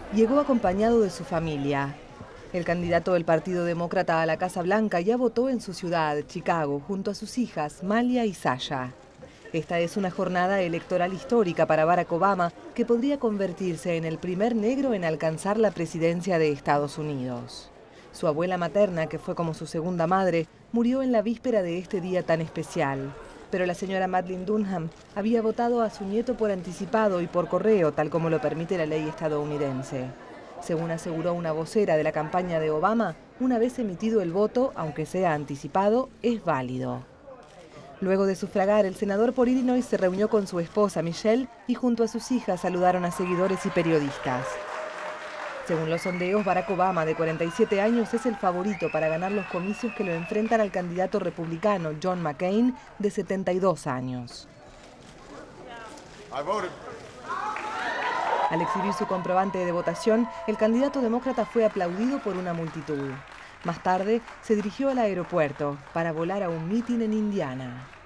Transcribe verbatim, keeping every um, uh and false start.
Llegó acompañado de su familia. El candidato del Partido Demócrata a la Casa Blanca ya votó en su ciudad, Chicago, junto a sus hijas, Malia y Sasha. Esta es una jornada electoral histórica para Barack Obama, que podría convertirse en el primer negro en alcanzar la presidencia de Estados Unidos. Su abuela materna, que fue como su segunda madre, murió en la víspera de este día tan especial. Pero la señora Madeline Dunham había votado a su nieto por anticipado y por correo, tal como lo permite la ley estadounidense. Según aseguró una vocera de la campaña de Obama, una vez emitido el voto, aunque sea anticipado, es válido. Luego de sufragar, el senador por Illinois se reunió con su esposa Michelle y junto a sus hijas saludaron a seguidores y periodistas. Según los sondeos, Barack Obama, de cuarenta y siete años, es el favorito para ganar los comicios que lo enfrentan al candidato republicano John McCain, de setenta y dos años. Al exhibir su comprobante de votación, el candidato demócrata fue aplaudido por una multitud. Más tarde, se dirigió al aeropuerto para volar a un mitin en Indiana.